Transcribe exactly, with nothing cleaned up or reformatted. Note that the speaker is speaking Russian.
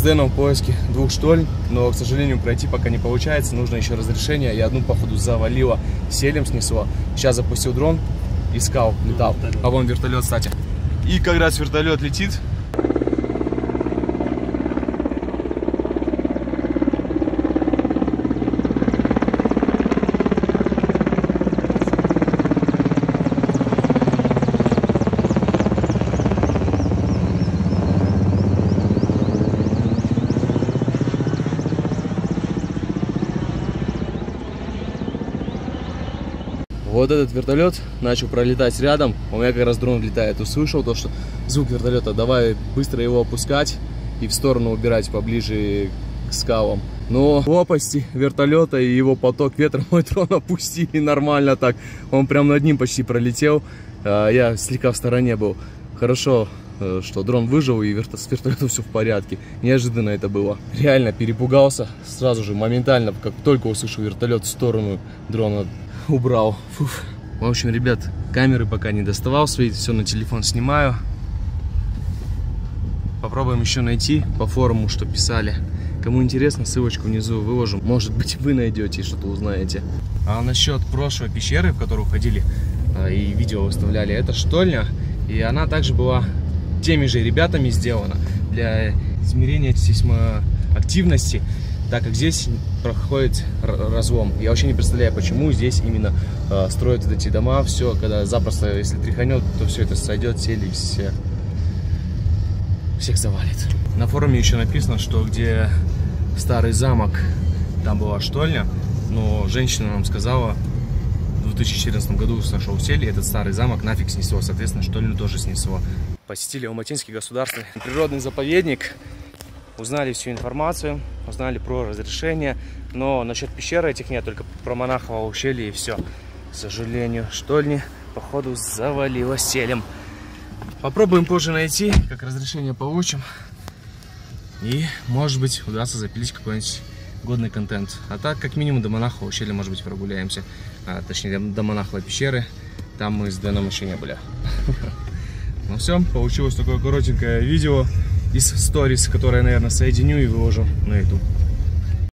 Дэном в поиске двух штоль, но, к сожалению, пройти пока не получается. Нужно еще разрешение. Я одну, походу, завалило, селем снесло. Сейчас запустил дрон, искал, летал. А вон вертолет, кстати. И как раз вертолет летит. Вот этот вертолет начал пролетать рядом. У меня как раз дрон летает. Услышал то, что звук вертолета. Давай быстро его опускать и в сторону убирать поближе к скалам. Но лопасти вертолета и его поток ветра мой дрон опустили нормально так. Он прям над ним почти пролетел. Я слегка в стороне был. Хорошо, что дрон выжил и с вертолетом все в порядке. Неожиданно это было. Реально перепугался. Сразу же, моментально, как только услышал вертолет, в сторону дрона убрал. Фух. В общем, ребят, камеры пока не доставал свои, все на телефон снимаю. Попробуем еще найти по форуму, что писали. Кому интересно, ссылочку внизу выложу. Может быть, вы найдете и что-то узнаете. А насчет прошлой пещеры, в которую ходили и видео выставляли, это штольня. И она также была теми же ребятами сделана для измерения сейсмоактивности, так как здесь проходит разлом. Я вообще не представляю, почему здесь именно э, строят вот эти дома. Все, когда запросто, если тряханет, то все это сойдет, сели, все, всех завалит. На форуме еще написано, что где старый замок, там была штольня, но женщина нам сказала, в две тысячи четырнадцатом году сошел сель, и этот старый замок нафиг снесло, соответственно, штольню тоже снесло. Посетили Алматинский государственный природный заповедник. Узнали всю информацию, узнали про разрешение, но насчет пещеры этих нет, только про Монахово ущелье и все. К сожалению, штольни, походу, завалило селем. Попробуем позже найти, как разрешение получим. И, может быть, удастся запилить какой-нибудь годный контент. А так, как минимум, до Монахова ущелья, может быть, прогуляемся. А, точнее, до Монаховой пещеры. Там мы с Дэном еще не были. Ну все, получилось такое коротенькое видео из сторис, которые я, наверное, соединю и выложу на YouTube.